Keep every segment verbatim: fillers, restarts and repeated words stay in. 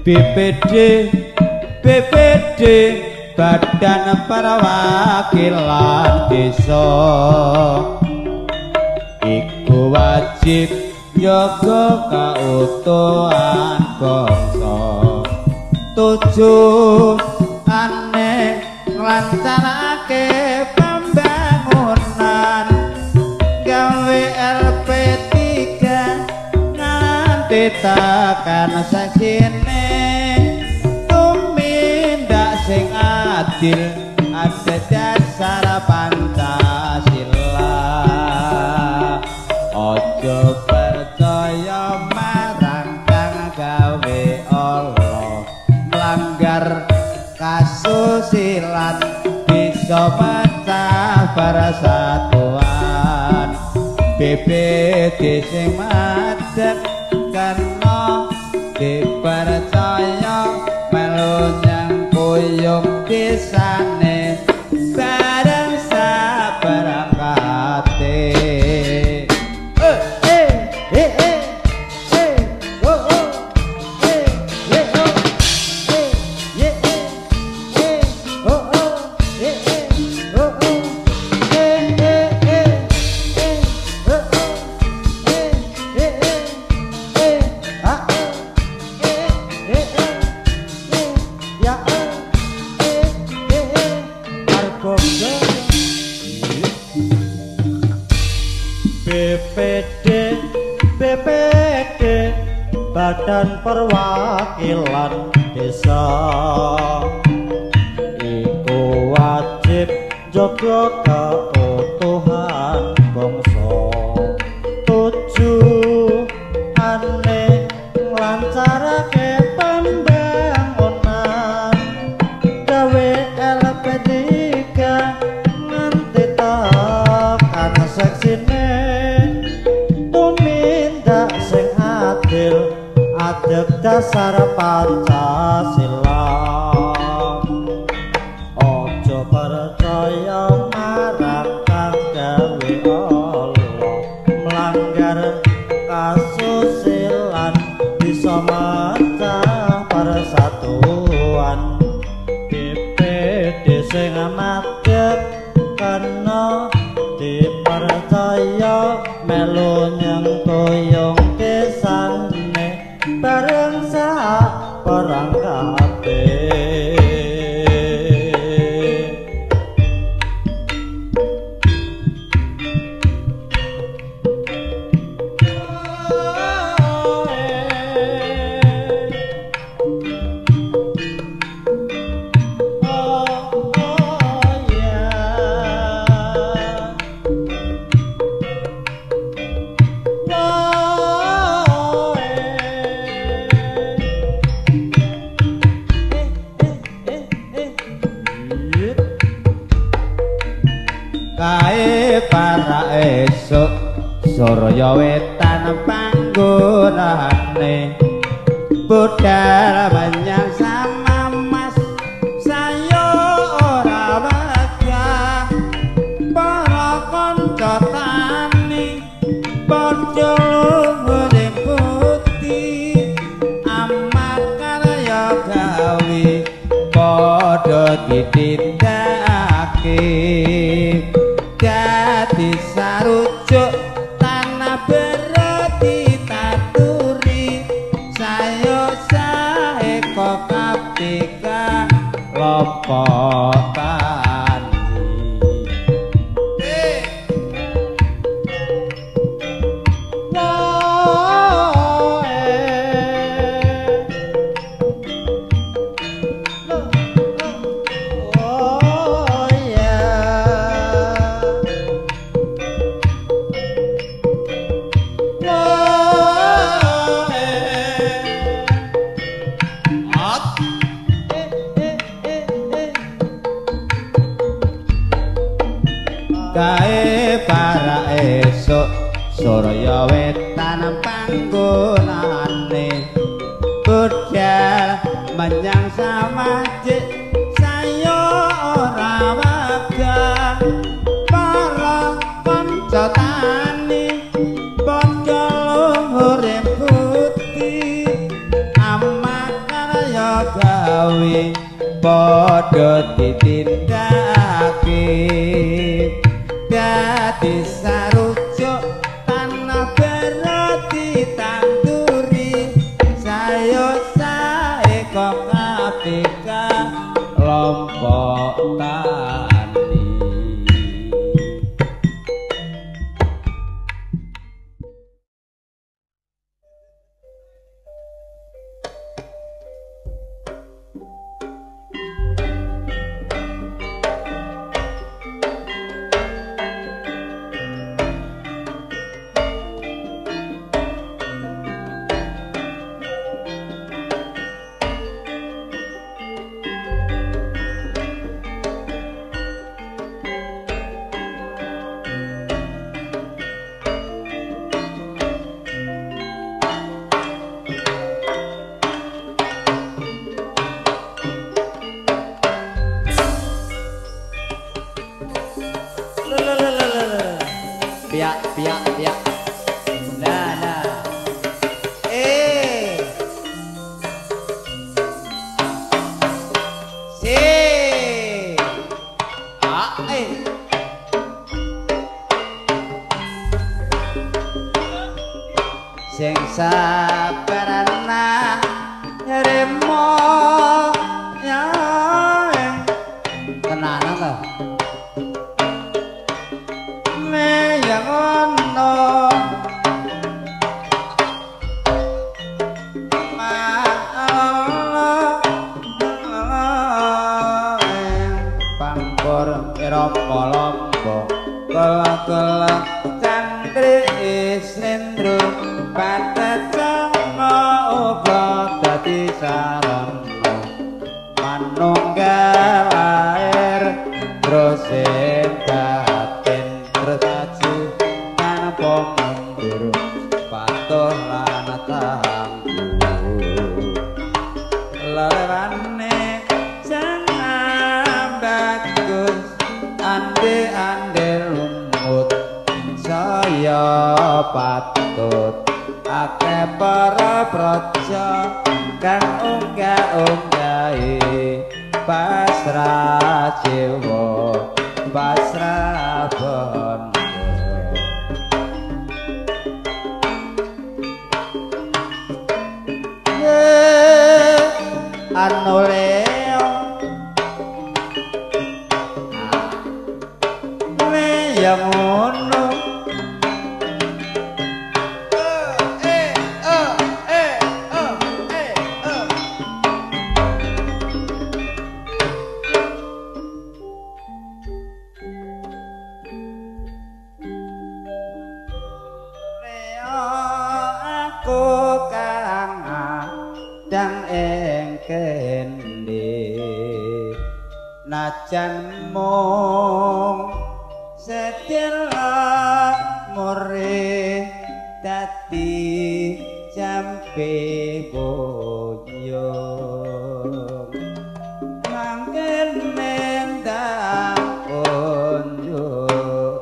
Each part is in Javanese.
B P D B P D Badan Perwakilan Desa iku wajib njaga kautuhan bangsa tujuane nglancarake pembangunan gawe L P tiga nganti tekan sakjane tumindak sing adil ada dasar Pancasila ojo percaya marang kang gawe Allah melanggar kasusilan bisa pecah persatuan B P D sing madeg kena dipercaya melu nyangkuyung desane bareng saperangkate eh eh eh eh eh oh oh eh eh oh eh eh eh oh oh eh eh oh oh eh eh eh eh oh oh eh eh eh ah eh eh eh ya B P D B P D Badan Perwakilan Desa iku wajib jaga keutuhan bangsa tujuane nglancarake pembangunan gawe L P tiga nganti tekan seksine tumindak sing adil adeg dasar Pancasila ojo percaya marang kang gawe Allah melanggar kasusilan bisa mecah persatuan B P D sing madeg kena dipercaya melu nyengkuyung desane bareng saperangkate kae para esuk Surya wetan panggonane budal menyang sama mas sayo ora wajah para kanca tani padha luhur putih amat karya gawe padha ditindakake dadi sarujuk tanah berarti taturi sayo sae kok kaptika lopotan eh oh eh oh yeah oh eh at eh eh eh eh kae para esuk Surya wetan panggonane budal menyang samajik sayo ora wagah para kanca tani padha luhur putih amat padha ditindakake dadi sarujuk tanah berarti tanduri sayo sae kok kapika lompok tani. Piak, piak, piak. Nah, nah. Eh. Si. Ah, eh. Sing sabarana remo nyeng tenanan to. Yang ono pangkor rompo lompo kala-kala candri islendro patacama uga dadi sarana manunggal air terus tersaji tanpa mundur patuh lan tangguh lelane jangan bagus ande-ande lumut saya patut akeh para praja kang unggah-unggahi pasrah jiwa pasrah bondo ye anu leo le yang ngono eh eh eh eh eh dan ing kene najan mung sedela more dadi jampe boyong mangken mendang unjuk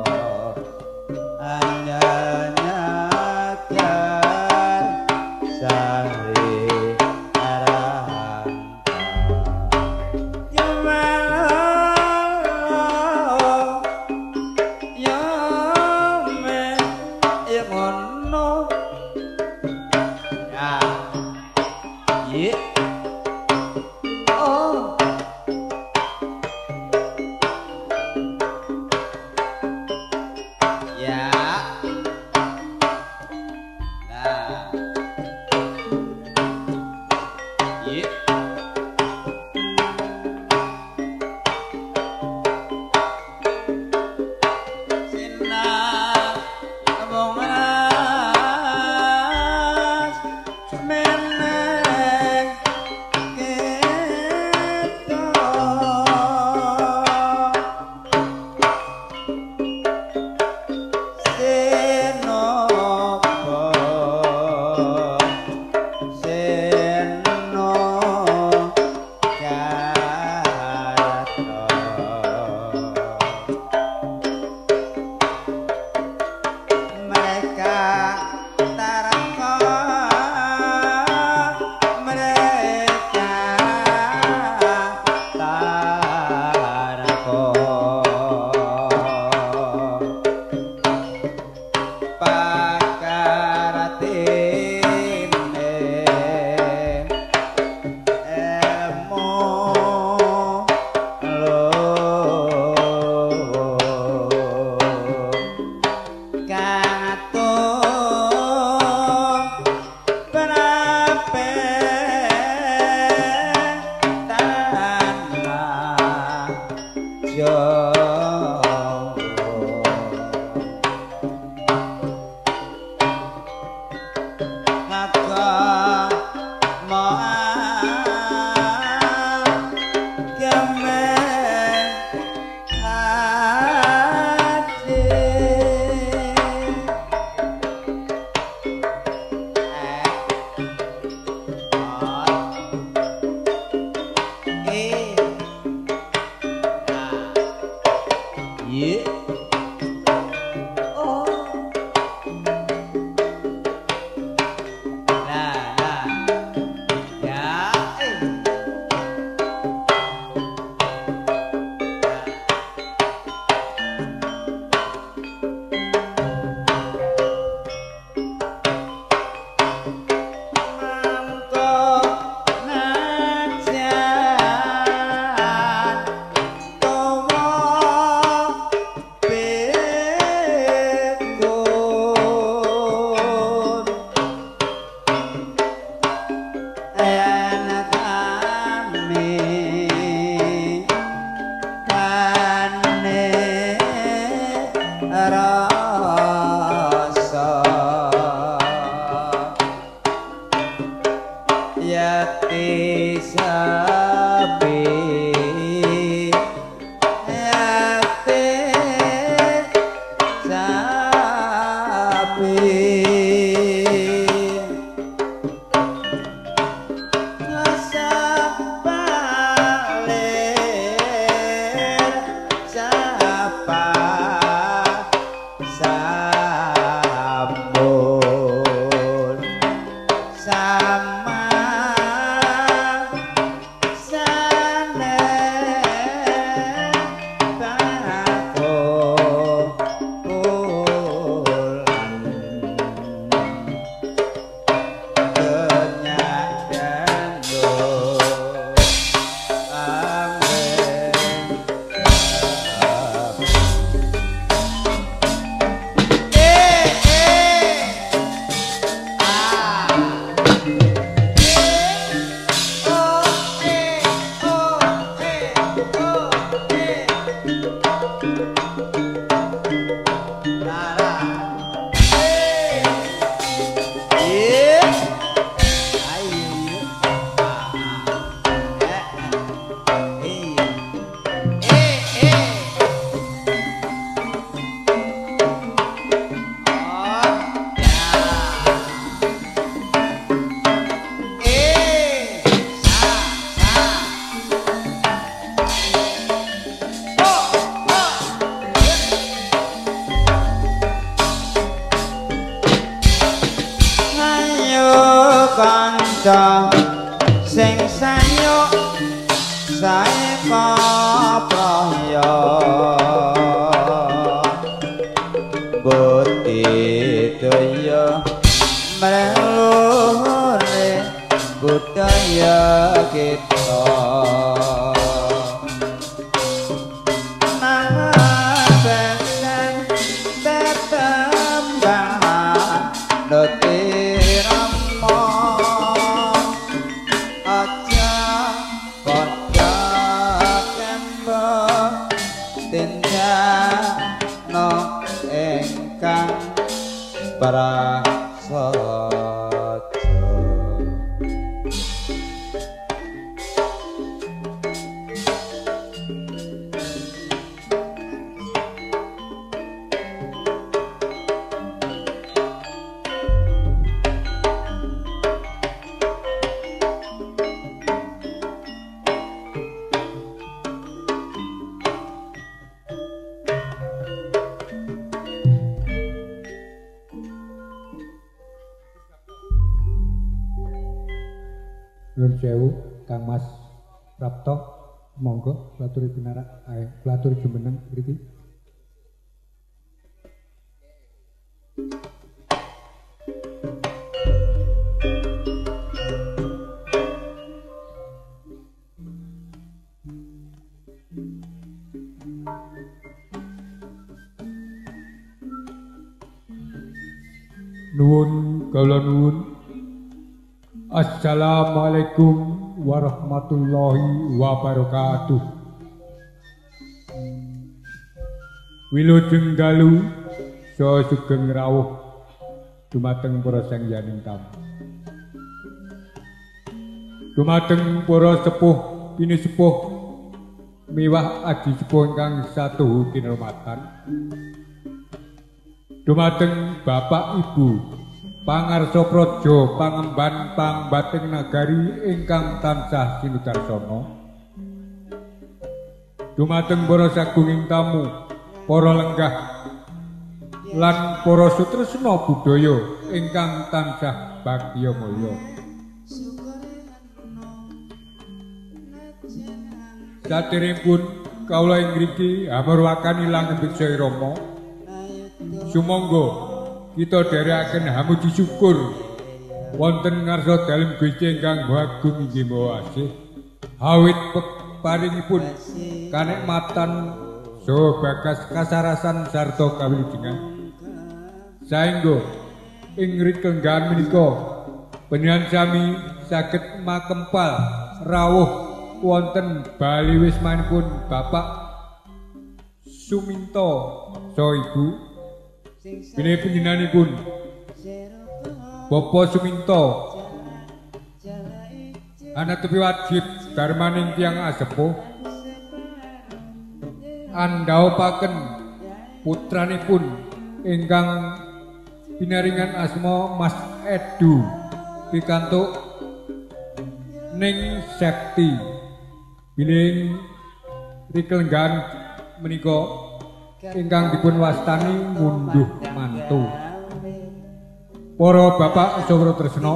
anyanyakan sari ya rasa yati sapi yati sapi kanca sing sanyo saeka praya budidaya mreluhure budaya kita mabesen tetembangan prasaja. Nuwun sewu Kang Mas Prapto, monggo klaturi pinarak ae klaturi jumeneng mriki. Nuwun kula nuwun. Assalamualaikum warahmatullahi wabarakatuh. Wilujeng dalu saha sugeng rawuh dumateng para sangyaning tamu. Dumateng para sepuh pinisepuh miwah adi sepuh ingkang satuhu kinurmatan. Dumateng Bapak Ibu pangarsa praja pangemban pangbating nagari ingkang tansah sinudarsana. Dumateng para sagunging tamu, para lenggah lan para sutresna budaya ingkang tansah bagya mulya. Saderengipun kawula ing mriki amarwakan ilang beksa Rama. Sumangga kita dherekaken hamuji syukur wonten ngarsa dalem Gusti ingkang Agung inggih maha asih awit paringipun kanikmatan saha bagas kasarasan sarta kawilujengan saengga ing rikenggan menika panjenengan sami saged makempal rawuh wonten bali wismanipun Bapak Suminto so ibu bilih panjenenganipun Bapa Suminto ana tepi wajib darmaning tiyang asepuh andhaopaken putranipun ingkang pinaringan asma Mas Edu pikantuk Ning Septi bilih rikelenggan menika ingkang dipun wastani ngunduh mantu. Para bapak saha tresna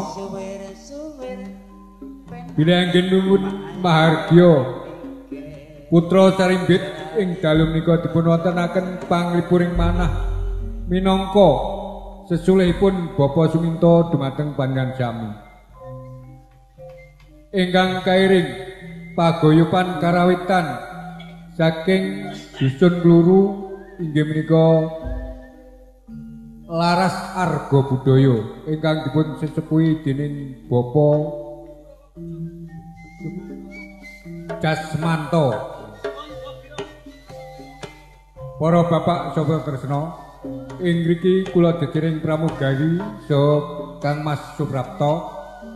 bilih anggen nuwun mahardya putra sarimbit ing dalu menika dipun wontenaken panglipuring manah minangka sesulihipun Bapa Suminto dumateng panjenengan sami. Ingkang kairing paguyuban karawitan saking dusun Kluru inggih menika Laras Arga Budaya ingkang dipun sesepuhi dening Bapa Jasmanto. Para bapak saha tresna, ing mriki kula dedering pramugari saha Kang Mas Suprapto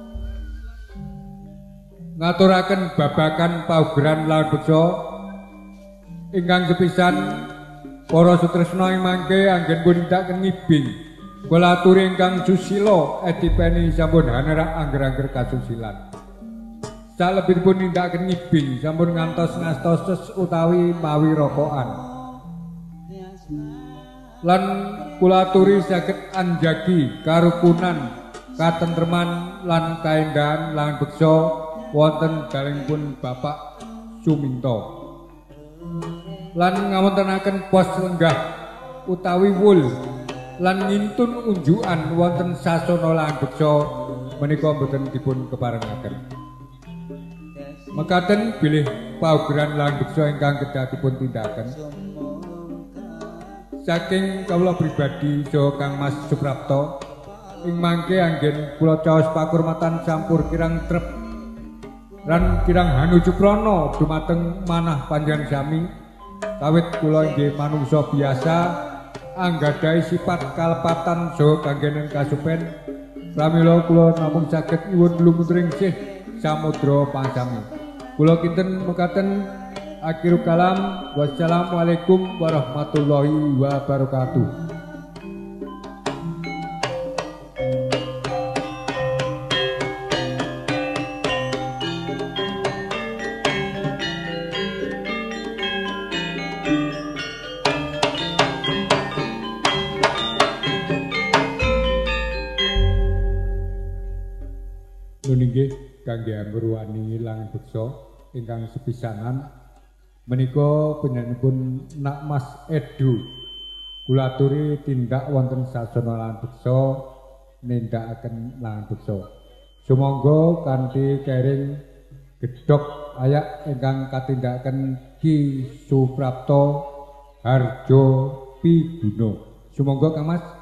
ngaturaken babagan paugeran lan beksa ingkang sepisan para sutresna ing mangke anggen pun tindaken ngibing kula aturi ingkang susila edipeni sampun hanerak angger-angger kasusilan salebetipun tindaken ngibing sampun ngantos ngastoses utawi mawi rokokan lan kula aturi saged anjagi karukunan katentreman lan kaendahan lan beksa wonten dalengipun Bapak Suminto lan ngawontenaken pos lenggah utawi wul lan ngintun unjukan wonten sasana lan beksa menika boten dipun keparengaken mekaten bilih paugeran lan beksa ingkang kedah dipun tindakaken saking kawula pribadi saha Kang Mas Suprapto ing mangke anggen kula caos pakurmatan sampur kirang trep lan kirang hanuju prana dumateng manah panjenengan sami kawit kula inggih manungsa biasa anggadhahi sifat kalepatan saha kanggenan kasupen pramila kula namung saged nyuwun lumutring sih samudra pangsami kula kinten mekaten akhirul kalam wassalamualaikum warahmatullahi wabarakatuh. Nggih kangge angurwani lan beksa ingkang sepisanan menika panjenenganipun Nak Mas Edu kula aturi tindak wonten sasana lan beksa nindakaken lan beksa sumangga kanthi kering gedhok ayak ingkang katindakaken Ki Suprapto Harjo Piguno sumangga Kang Mas.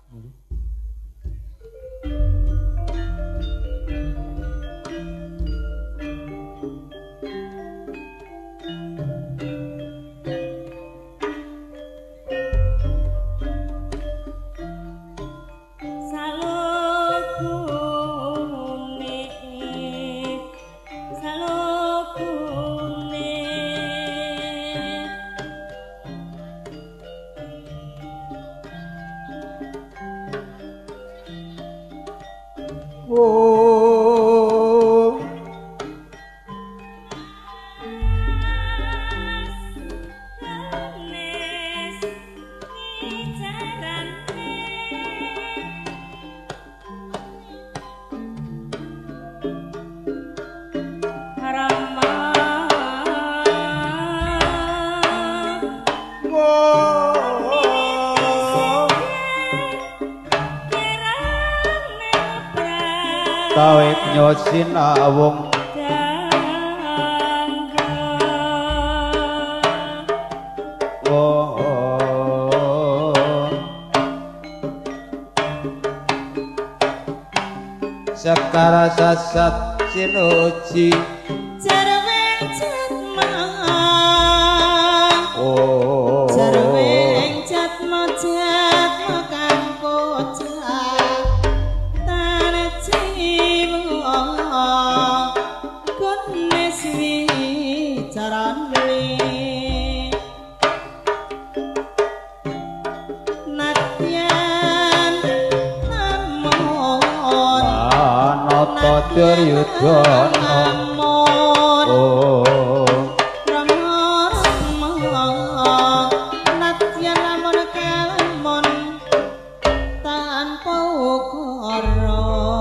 Kawit nyosinawung oh, oh. Sekara sasat sinuji Jarweng jatma oh, Jarweng jatma Duryudana oh Natyan lamun kalamun tanpa ukara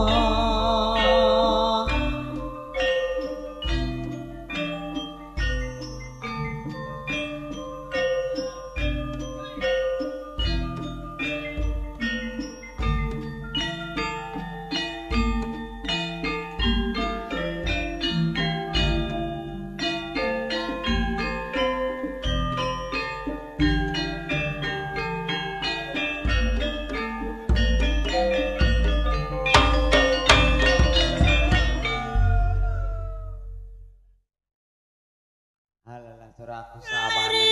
halalah surah aku sawanen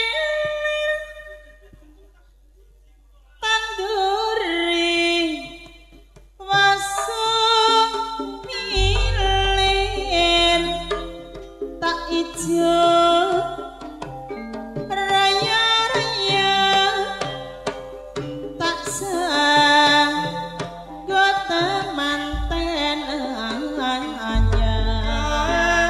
tanduri wasu milir tak ijo raya-raya tak sang gota manten anyar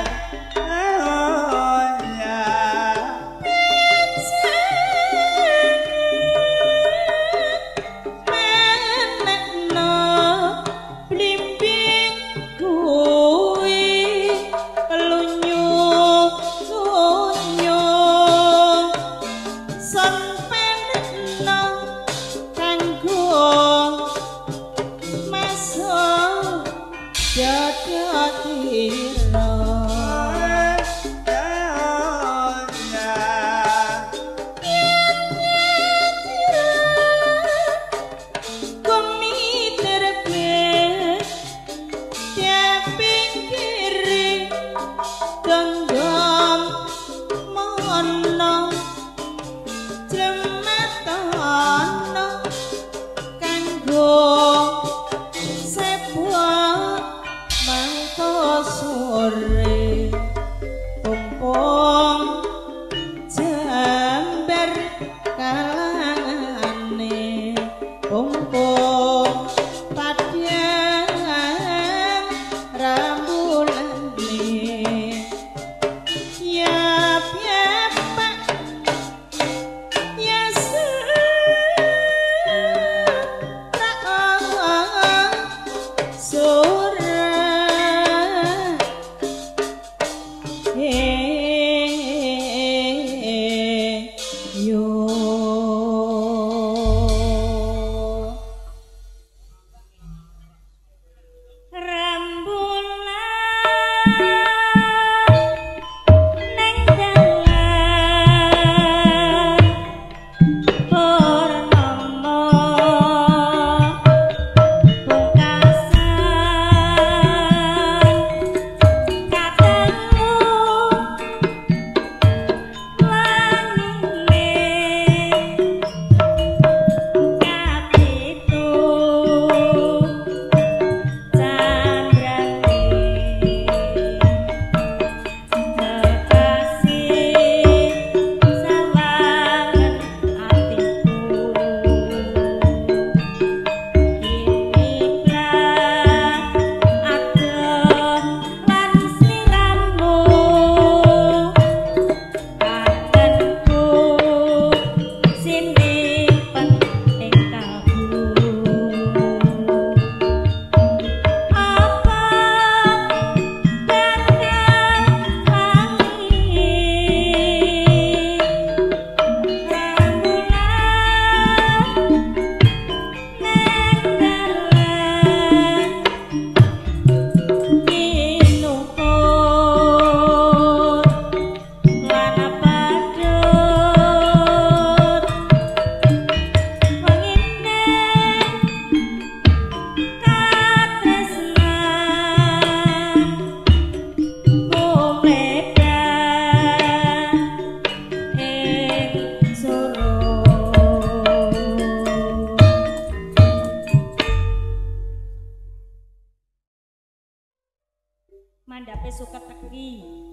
mandhape suket teki.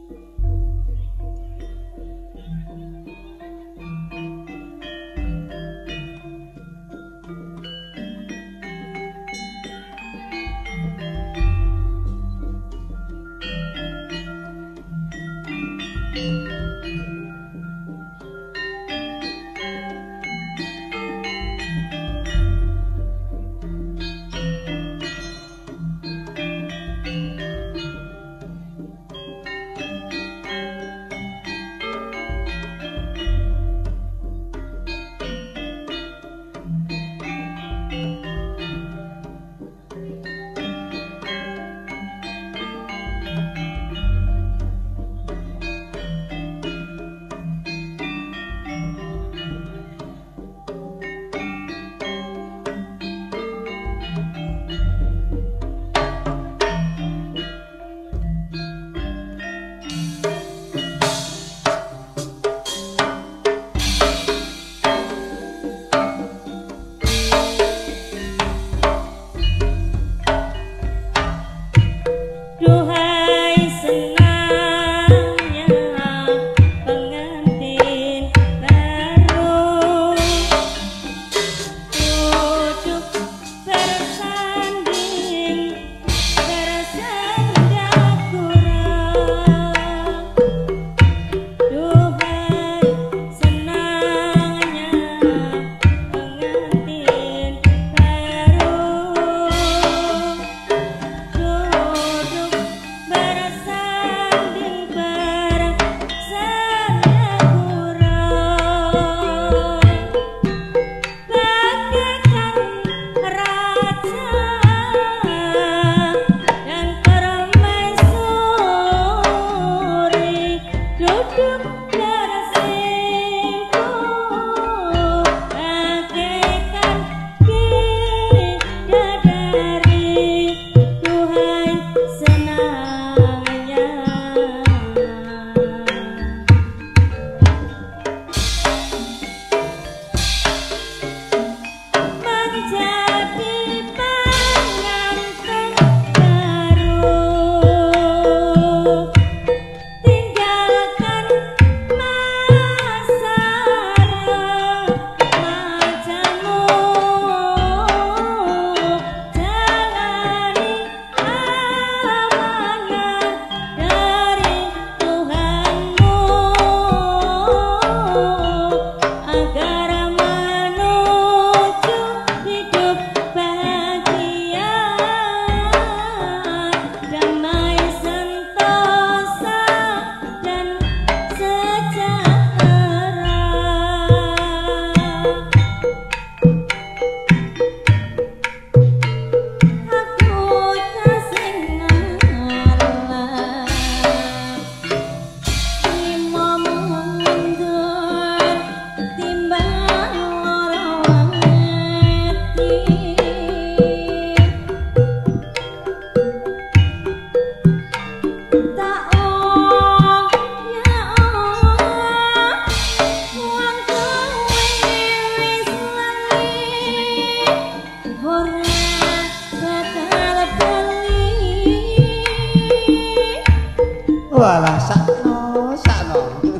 Walah sakno sakno.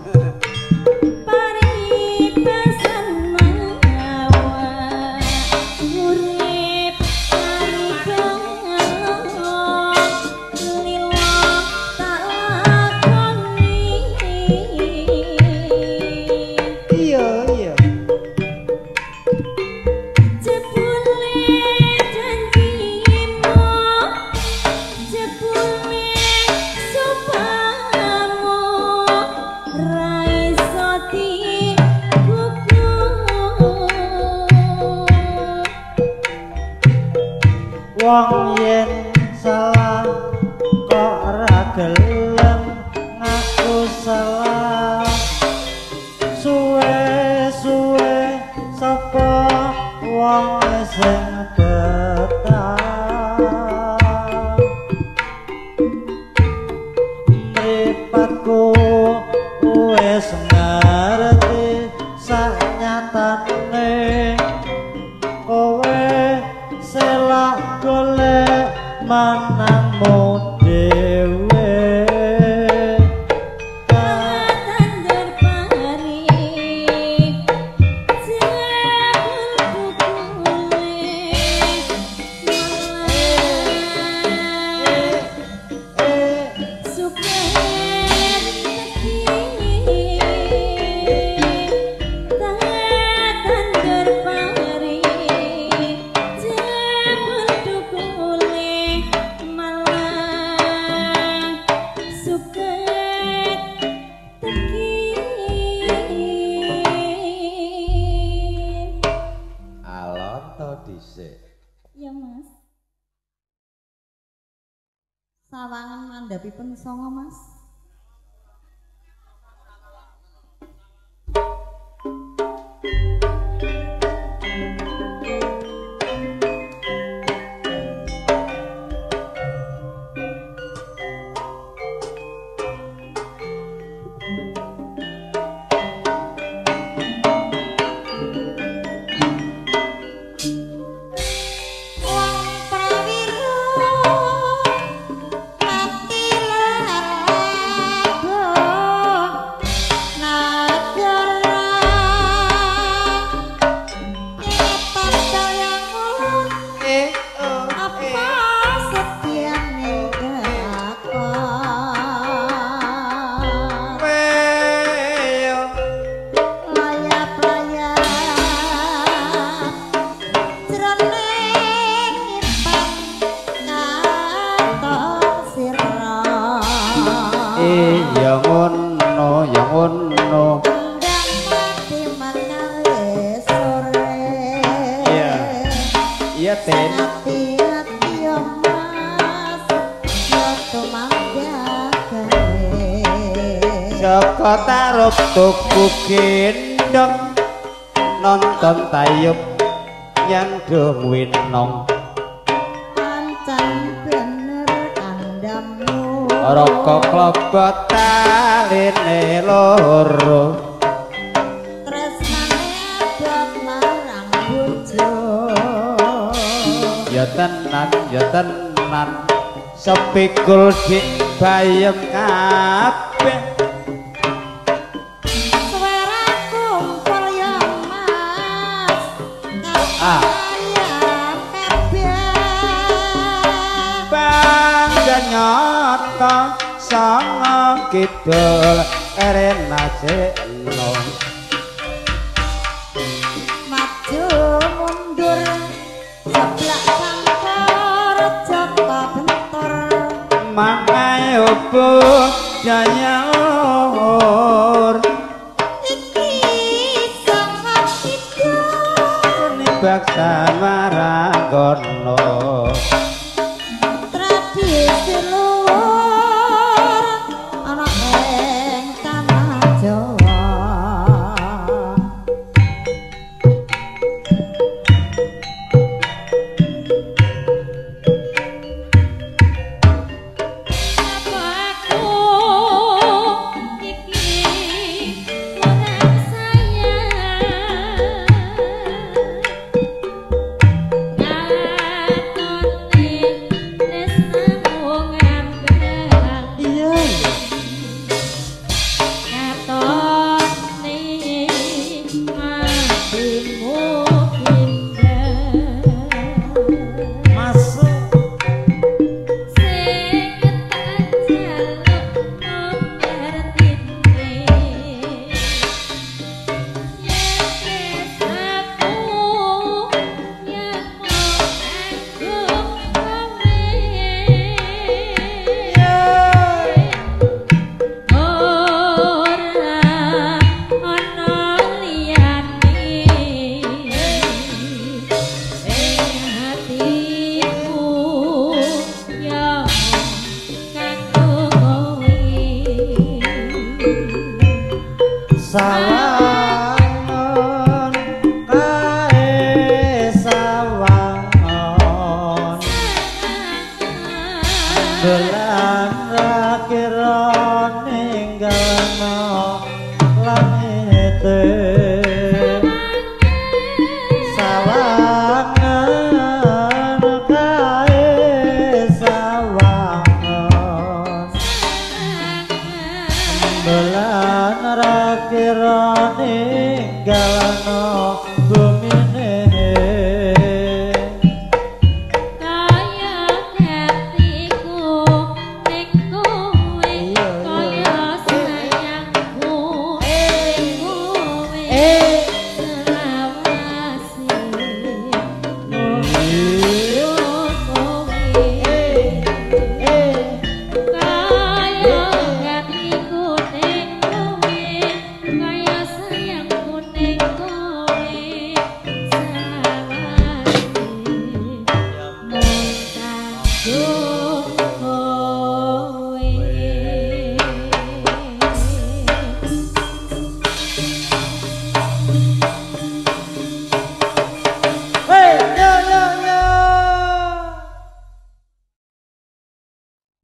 Wong yen salah kok ora gelem ngaku salah, suwe-suwe sapa wong sing betah mripatku wis ngerti sanyatane kowe selak golek manangmu dhewe. to dhisik. Iya, Mas. Sawangan mandhapipun songo, Mas. Tarup tuku gendong nonton tayub nyandung winong pancen bener kandammu rokok klobot taline loro tresnane abot marang bojo ya tenan ya tenan sepikul dik bayem kabeh nyata sang kidul erena jeno maju mundur seblak sangkor joko bentor mangai opo janyur iki sangat kidul nibak samaranggono tradisi luhur ana ing tanah Jawa aku iki kurang sayang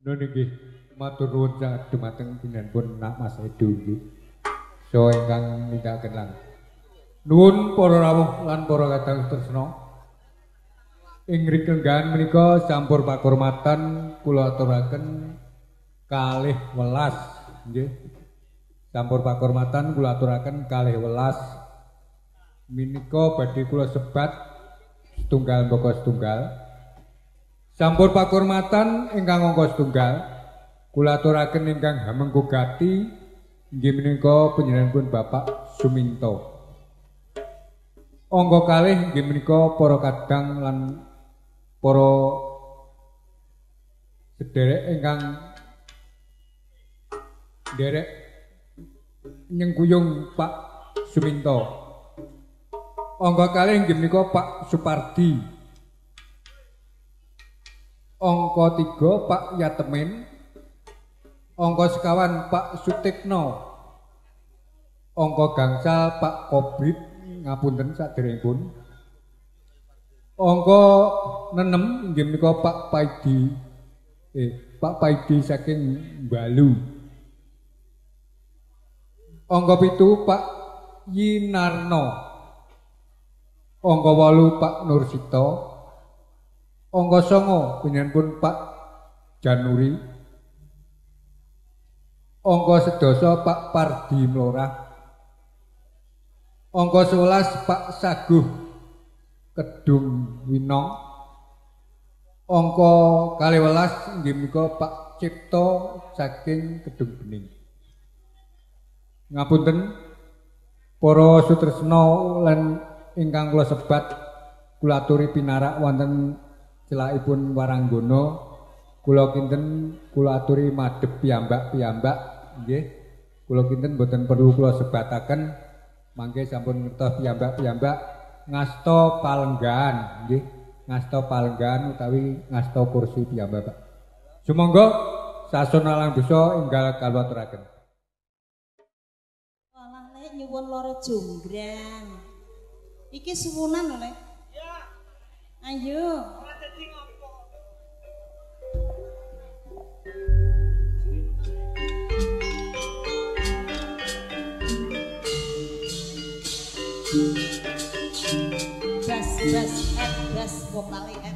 Nun nggih matur nuwun sanget dumateng pinanipun Nak Mas Edo nggih. So ingkang nindakaken lan. Nuwun para rawuh lan para kadang tresna. Ing rikenggan menika campur pakurmatan kula aturaken kalih welas nggih. Campur pakurmatan kula aturaken kalih welas. Menika badhe kula sebat setunggal mbaka setunggal. Campur pakurmatan ingkang angka setunggal kula aturaken ingkang hamengku gati inggih menika panjenenganipun Bapak Suminto. Angka kalih inggih menika para kadang lan para sederek ingkang derek nyengkuyung Pak Suminto. Angka kalih inggih menika Pak Supardi. Angka tiga Pak Yatemin. Angka sekawan Pak Sutikno. Angka gangsal Pak Kobrit ngapunten saderengipun. Angka nenem inggih menika Pak Paidi. Eh, Pak Paidi saking Balu. Angka pitu Pak Yinarno. Angka wolu Pak Nursito. Angka songo panjenenganipun Pak Januri. Angka sedasa Pak Pardi Mlorah. Angka sewelas Pak Saguh Kedung Winong. Angka kalih welas inggih menika Pak Cipto saking Kedung Bening. Ngapunten para sutresna lan ingkang kula sebat kula aturi pinarak wonten celakipun Waranggana. Kula kinten kula aturi madhep piyambak-piyambak nggih. Kula kinten boten perlu kula sebataken mangke sampun ngertos piyambak-piyambak ngasta palenggan nggih. Ngasta palenggan utawi ngasta kursi piyambak. Sumangga sasonalang dosa enggal kalwaturaken. Alah lek nyuwun loro jonggrang. Iki suwunan lho lek. Iya. Ayo. Bas, bas, F, bas, vokale F.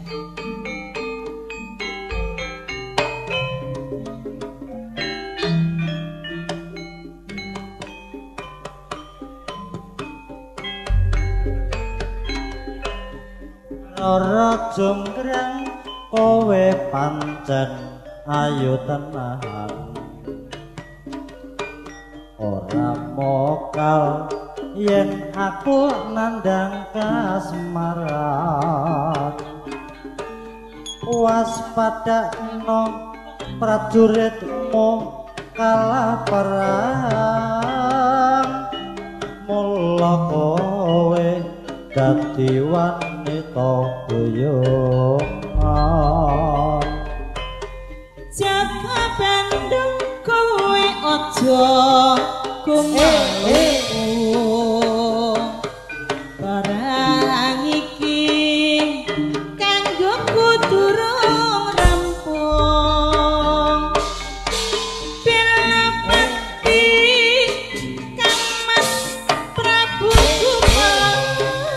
Ora jonggrang kowe pancen ayu tenahan. Ora mokal yen aku nandang kasmaran. Waspadakno prajuritmu kalah perang. Mula kowe dadi wanita boyongan. Jaga Bandung kowe aja kumaluh. Barang iki kanggo durung rampung. Bela pati Kang Mas Prabu Gumong.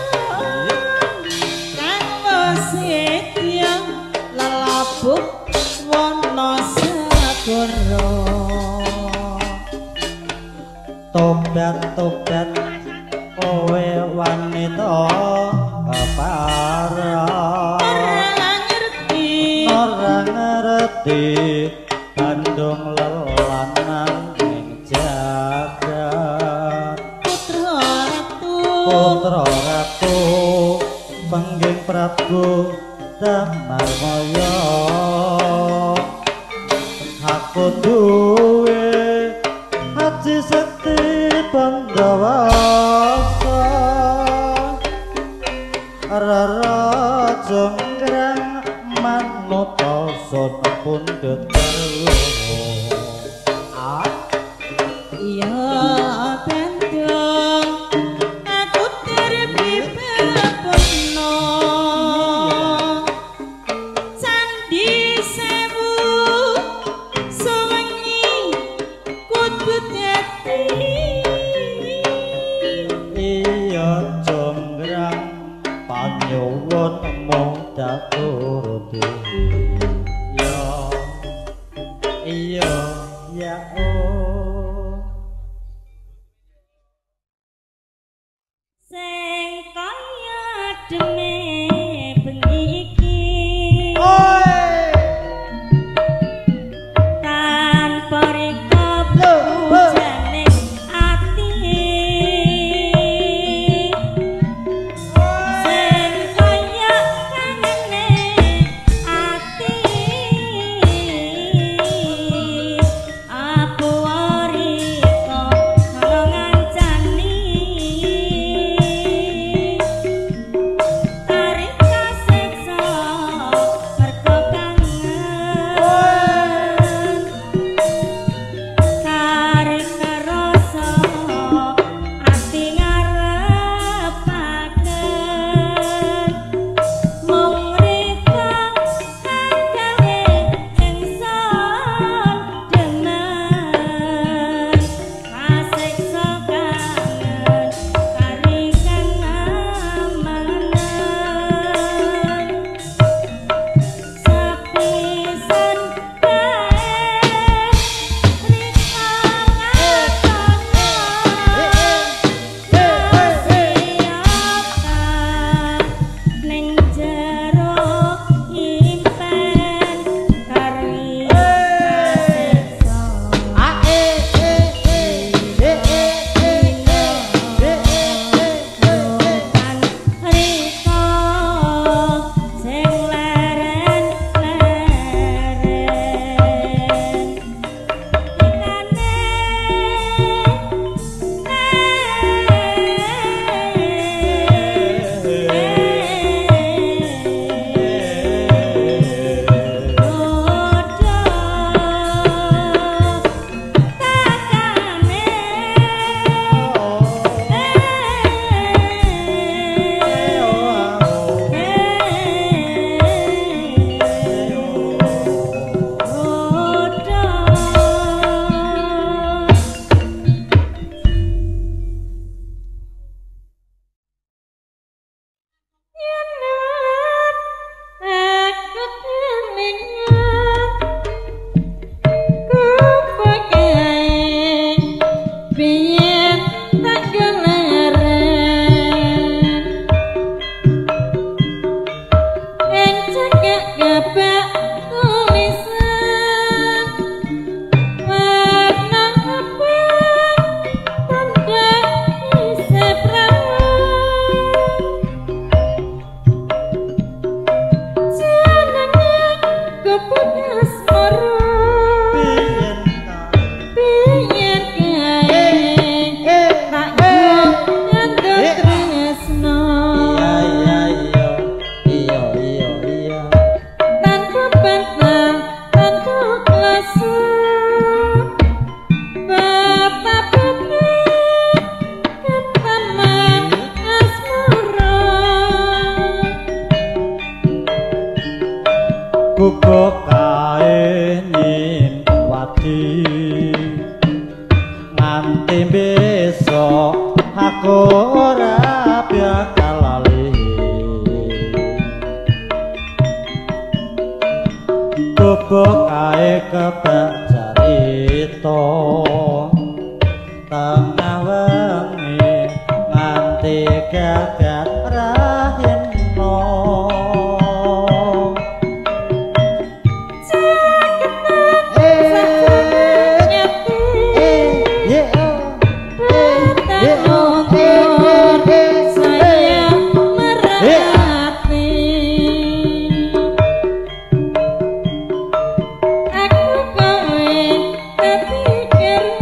Kang Setya lelabuk Wonosegoro. Tobat-tobat kowe wanita keparang. Ora ngerti, Ora ngerti Bandung lelanan ing jagat. putra ratu, Putra ratu Pengging Prabu Damarmaya. Aku duwe Haji Sekti Pandawasa. Rara jonggrang manut sun pundhut iya Bandung aku terbi bebekno. Candi Sewu pun mung dak turuti ya iya ya oh sing kaya dene bengi iki tanpa reka bujane ati sing kaya kanene ati aku rika karo ngancani tarik kasiksa mergo kangen tarik rasa ati ngarepaken mung rika gawe ingsun demen kasiksa kangen karikan amanen sepisan kae rika ngakono ning jero impen kari kasiksa kan rika sing leren-leren ikane aku kelingan ku pakai biyen tak geleren ing cekak gabak tulisan warna abang tanda isih perawan jenenge kebun asmara biyen biyen kae tak nyandut tresno iya iya iya iya iya tanpa bantah tanpa klasa bapak bener keteman asmara Guguk kae nyinwati nganti besok aku ora bakal lali guguk kae kebak carita tengah wengi nganti gagat rahino Aku kawin tapi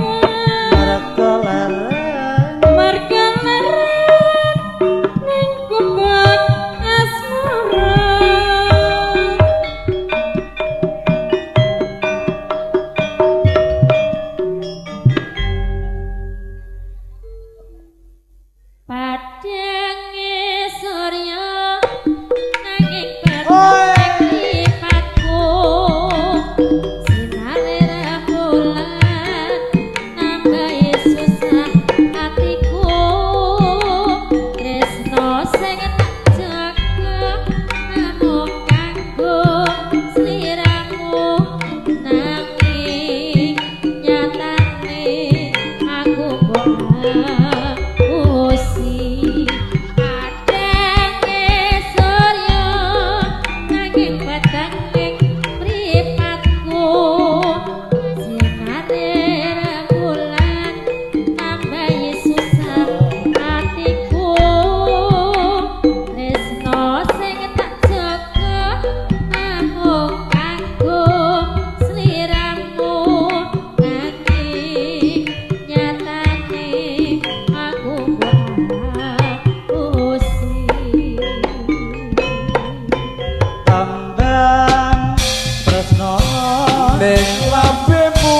ning lambemu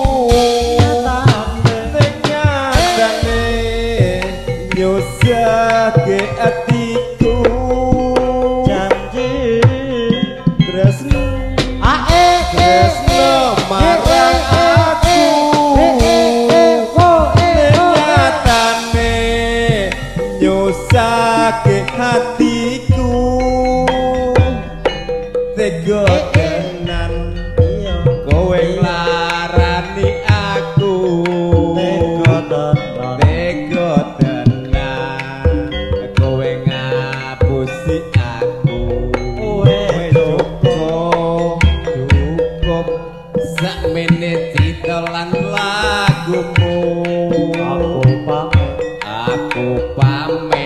ning nyatane nyusake atiku janji tresno ae tresno marang aku ning nyatane nyusake hatiku tega tenan kowe nglarani aku tega tenan tega tenan kowe ngapusi aku kowe cukup cukup sakmene titelan lagumu aku pamit aku pamit